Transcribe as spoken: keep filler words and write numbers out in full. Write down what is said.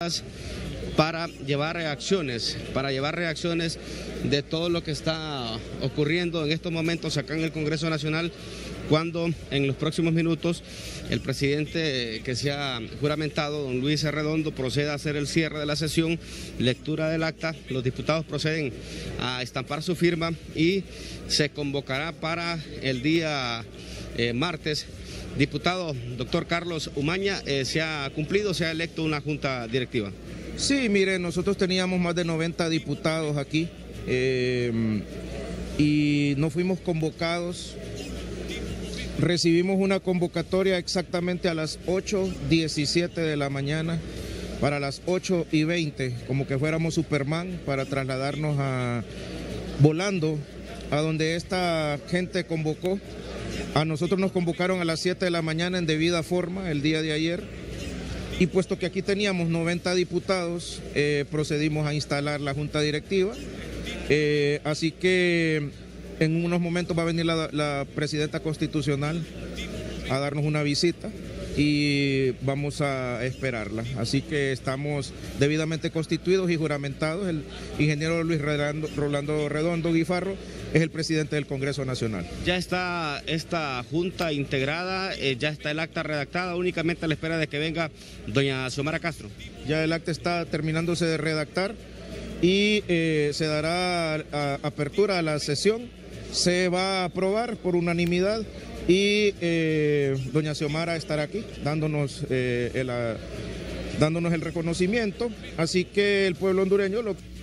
para llevar reacciones, para llevar reacciones de todo lo que está ocurriendo en estos momentos acá en el Congreso Nacional, cuando en los próximos minutos el presidente que se ha juramentado, don Luis Arredondo, proceda a hacer el cierre de la sesión, lectura del acta, los diputados proceden a estampar su firma y se convocará para el día eh, martes. Diputado doctor Carlos Umaña, eh, ¿se ha cumplido, se ha electo una junta directiva? Sí, mire, nosotros teníamos más de noventa diputados aquí eh, y no fuimos convocados. Recibimos una convocatoria exactamente a las ocho diecisiete de la mañana para las ocho y veinte, como que fuéramos Superman, para trasladarnos a volando a donde esta gente convocó. A nosotros nos convocaron a las siete de la mañana en debida forma el día de ayer, y puesto que aquí teníamos noventa diputados, eh, procedimos a instalar la junta directiva, eh, así que en unos momentos va a venir la, la presidenta constitucional a darnos una visita y vamos a esperarla. Así que estamos debidamente constituidos y juramentados. El ingeniero Luis Rolando, Rolando Redondo Guifarro es el presidente del Congreso Nacional. Ya está esta junta integrada, eh, ya está el acta redactada, únicamente a la espera de que venga doña Xiomara Castro. Ya el acta está terminándose de redactar y eh, se dará a, apertura a la sesión, se va a aprobar por unanimidad y eh, doña Xiomara estará aquí dándonos, eh, el, dándonos el reconocimiento, así que el pueblo hondureño lo